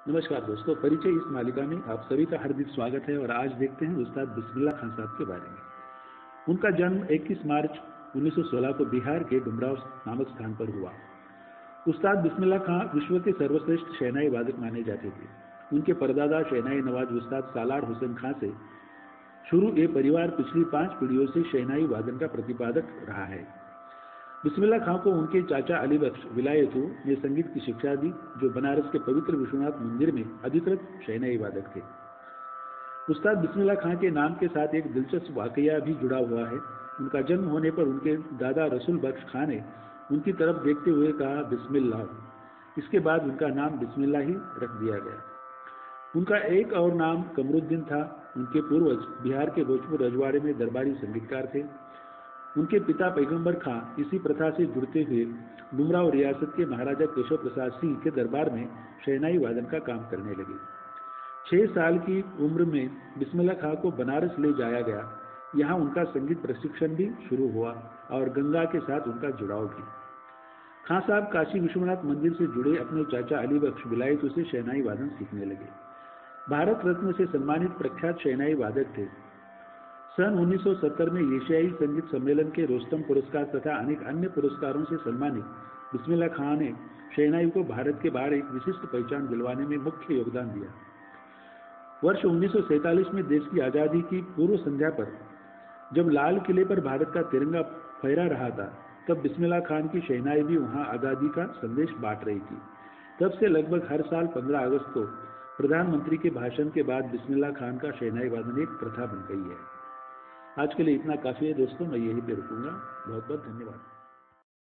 नमस्कार दोस्तों, परिचय इस मालिका में आप सभी का हार्दिक स्वागत है। और आज देखते हैं उस्ताद बिस्मिल्लाह खान साहब के बारे में। उनका जन्म 21 मार्च 1916 को बिहार के डुमराव नामक स्थान पर हुआ। उस्ताद बिस्मिल्लाह खान विश्व के सर्वश्रेष्ठ शहनाई वादक माने जाते थे। उनके परदादा शहनाई नवाज उस्ताद सालार हुसैन खां से शुरू ये परिवार पिछली 5 पीढ़ियों से शहनाई वादन का प्रतिपादक रहा है। बिस्मिल्लाह खां को उनके चाचा अली बख्श विलायतू ने संगीत की शिक्षा दी, जो बनारस के पवित्र विश्वनाथ मंदिर में अधिकृत शहनाई वादक थे। उस्ताद बिस्मिल्लाह खां के नाम के साथ एक दिलचस्प वाकया भी जुड़ा हुआ है। उनका जन्म होने पर उनके दादा रसूल बख्श खां ने उनकी तरफ देखते हुए कहा बिस्मिल्लाह। इसके बाद उनका नाम बिस्मिल्लाह ही रख दिया गया। उनका एक और नाम कमरुद्दीन था। उनके पूर्वज बिहार के भोजपुर रजवाड़े में दरबारी संगीतकार थे। उनके पिता पैगंबर खां इसी प्रथा से जुड़ते हुए डुमराव रियासत के महाराजा केशव प्रसाद सिंह के दरबार में शहनाई वादन का काम करने लगे। 6 साल की उम्र में बिस्मिल्लाह खां को बनारस ले जाया गया। यहाँ उनका संगीत प्रशिक्षण भी शुरू हुआ और गंगा के साथ उनका जुड़ाव भी। खां साहब काशी विश्वनाथ मंदिर से जुड़े अपने चाचा अली बख्श विलायतू से शहनाई वादन सीखने लगे। भारत रत्न से सम्मानित प्रख्यात शहनाई वादक थे। सन 1970 में एशियाई संगीत सम्मेलन के रोस्तम पुरस्कार तथा अनेक अन्य पुरस्कारों से सम्मानित बिस्मिल्लाह खां ने शहनाई को भारत के बाहर एक विशिष्ट पहचान दिलवाने में मुख्य योगदान दिया। वर्ष 1947 में देश की आज़ादी की पूर्व संध्या पर जब लाल किले पर भारत का तिरंगा फहरा रहा था, तब बिस्मिल्लाह खान की शहनाई भी वहां आज़ादी का संदेश बांट रही थी। तब से लगभग हर साल 15 अगस्त को प्रधानमंत्री के भाषण के बाद बिस्मिल्लाह खान का शहनाई वादन एक प्रथा बन गई है। आज के लिए इतना काफ़ी है दोस्तों, मैं यहीं पे रुकूंगा। बहुत बहुत धन्यवाद।